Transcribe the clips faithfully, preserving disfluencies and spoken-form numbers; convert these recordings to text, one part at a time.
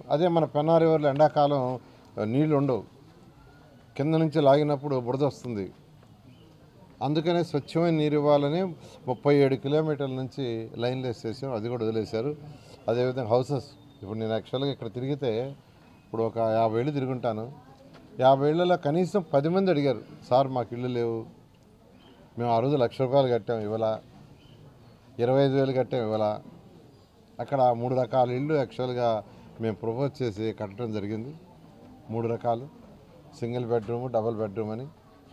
అదే మన పెన్నా రివర్లో ఎండాకాలం నీళ్ళు ఉండవు, కింద నుంచి లాగినప్పుడు బురద వస్తుంది. అందుకనే స్వచ్ఛమైన నీరు ఇవ్వాలని ముప్పై ఏడు కిలోమీటర్ల నుంచి లైన్లు వేసేసాం, అది కూడా వదిలేశారు. అదేవిధంగా హౌసెస్, ఇప్పుడు నేను యాక్చువల్గా ఇక్కడ తిరిగితే ఇప్పుడు ఒక యాభై ఏళ్ళు తిరుగుంటాను. యాభై ఏళ్ళలో కనీసం పది మంది అడిగారు, సార్ మాకు ఇళ్ళు లేవు, మేము ఆ రోజు లక్ష రూపాయలు కట్టాం ఇవాళ, ఇరవై ఐదు వేలు కట్టాం ఇవాళ. అక్కడ మూడు రకాల ఇళ్ళు యాక్చువల్గా మేము ప్రపోజ్ చేసి కట్టడం జరిగింది. మూడు రకాలు, సింగిల్ బెడ్రూమ్, డబుల్ బెడ్రూమ్ అని.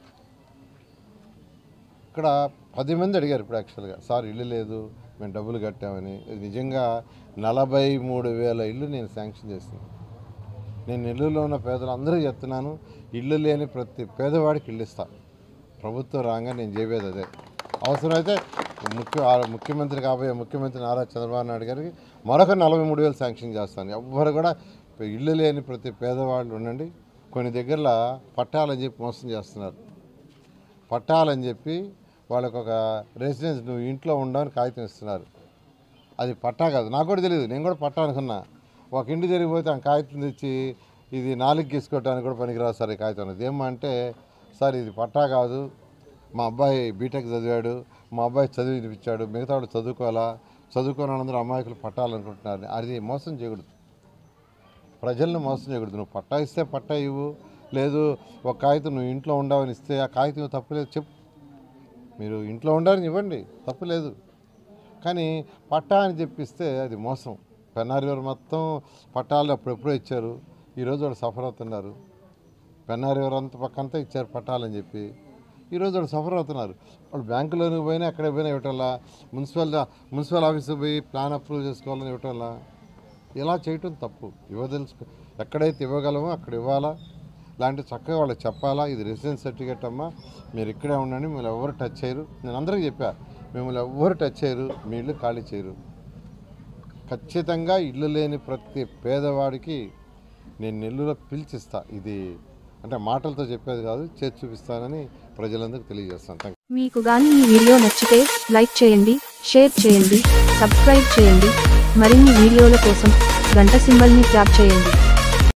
ఇక్కడ పది మంది అడిగారు ఇప్పుడు యాక్చువల్గా, సార్ ఇల్లు లేదు మేము డబ్బులు కట్టామని. నిజంగా నలభై మూడు వేల ఇల్లు నేను శాంక్షన్ చేస్తున్నాను. నేను నెల్లూరులో ఉన్న పేదలందరూ చెప్తున్నాను, ఇల్లు లేని ప్రతి పేదవాడికి ఇల్లు ఇస్తాను. ప్రభుత్వం రాగా నేను చేయలేదు అదే. అవసరమైతే ముఖ్య ముఖ్యమంత్రి కాబోయే ముఖ్యమంత్రి నారా చంద్రబాబు నాయుడు గారికి మరొక నలభై మూడు వేలు శాంక్షన్ చేస్తాను. ఎవ్వరు కూడా ఇల్లు లేని ప్రతి పేదవాళ్ళు ఉండండి. కొన్ని దగ్గరలో పట్టాలని చెప్పి మోసం చేస్తున్నారు. పట్టాలని చెప్పి వాళ్ళకు ఒక రెసిడెన్స్, నువ్వు ఇంట్లో ఉండవని కాగితం ఇస్తున్నారు. అది పట్టా కాదు, నాకు కూడా తెలియదు, నేను కూడా పట్టా అనుకున్నా. ఒక ఇంటి జరిగిపోతే ఆ కాగితం తెచ్చి ఇది నాలుగు గీసుకోవడానికి కూడా పనికిరాదు సార్ ఈ కాగితం. ఇదేమంటే, సార్ ఇది పట్టా కాదు, మా అబ్బాయి బీటెక్ చదివాడు, మా అబ్బాయి చదివి వినిపించాడు, మిగతా వాళ్ళు చదువుకోవాలా, చదువుకోవాలందరూ అమాయకులు పట్టాలనుకుంటున్నారు. అది మోసం చేయకూడదు, ప్రజలను మోసం చేయకూడదు. నువ్వు పట్టా ఇస్తే పట్టా ఇవ్వు, లేదు ఒక కాగితం నువ్వు ఇంట్లో ఉండవని ఇస్తే ఆ కాగితం తప్పులేదు చెప్పు, మీరు ఇంట్లో ఉండాలని ఇవ్వండి, తప్పులేదు. కానీ పట్టా అని చెప్పిస్తే అది మోసం. పెన్నా రివర్ మొత్తం పట్టాలు అప్పుడెప్పుడో ఇచ్చారు, ఈరోజు వాళ్ళు సఫర్ అవుతున్నారు. పెన్నా రివర్ అంత పక్కంతా ఇచ్చారు పట్టాలని చెప్పి, ఈరోజు వాళ్ళు సఫర్ అవుతున్నారు. వాళ్ళు బ్యాంకులోకి పోయినా ఎక్కడ పోయినా ఇవ్వటంలా, మున్సిపల్ మున్సిపల్ ఆఫీస్కి పోయి ప్లాన్ అప్రూవ్ చేసుకోవాలని ఇవ్వటంలా. ఇలా చేయటం తప్పు. ఇవ్వదలుచుకో, ఎక్కడైతే ఇవ్వగలమో అక్కడ ఇవ్వాలా, ఇలాంటి చక్కగా వాళ్ళకి చెప్పాలా, ఇది రెసిడెన్స్ సర్టిఫికేట్ అమ్మా, మీరు ఇక్కడే ఉండండి, మిమ్మల్ని ఎవరు టచ్ చేయరు. నేను అందరికీ చెప్పా, మిమ్మల్ని ఎవరు టచ్ చేయరు, మీ ఇల్లు ఖాళీ చేయరు. ఖచ్చితంగా ఇల్లు లేని ప్రతి పేదవాడికి నేను నెల్లూరులో పిలిచిస్తా. ఇది అంటే మాటలతో చెప్పేది కాదు, చేసి చూపిస్తానని ప్రజలందరికీ తెలియజేస్తాను. మీకు కానీ ఈ వీడియో నచ్చితే లైక్ చేయండి, షేర్ చేయండి, సబ్స్క్రైబ్ చేయండి. మరిన్ని వీడియోల కోసం గంట సింబల్ని ట్యాప్ చేయండి.